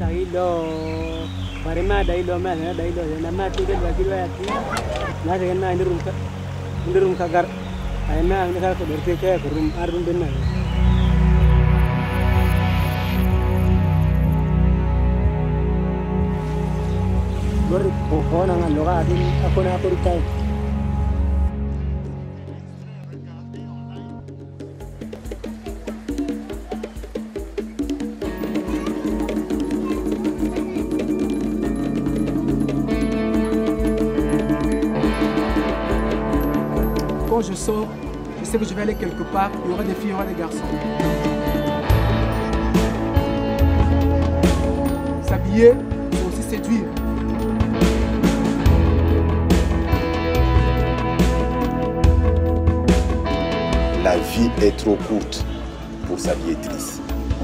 dailo parema dailo mana dailo nama tiga lagi dua hati nah dengan ini rum kagar ayana ini kalau berarti kayak rum arun benar baru pohon angan loga adin aku nak rikai Quand je sors, je sais que je vais aller quelque part, il y aura des filles, il y aura des garçons. S'habiller, c'est aussi séduire. La vie est trop courte pour s'habiller triste.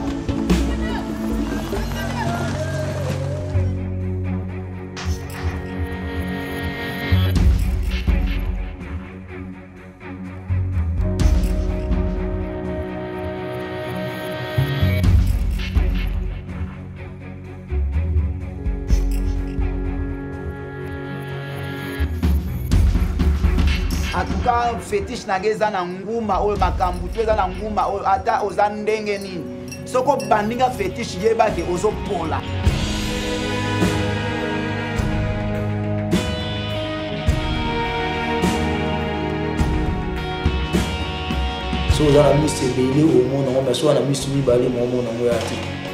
En tout cas, fétiche nageza na nguma oyo makambu tu eza na nguma oyo ata oza ndenge nini. Soko bandinga fétiche yeba ke ozo pola. So oza na misi ebele omona ngo, mais so wana misi mibale mo omona ngo ya te.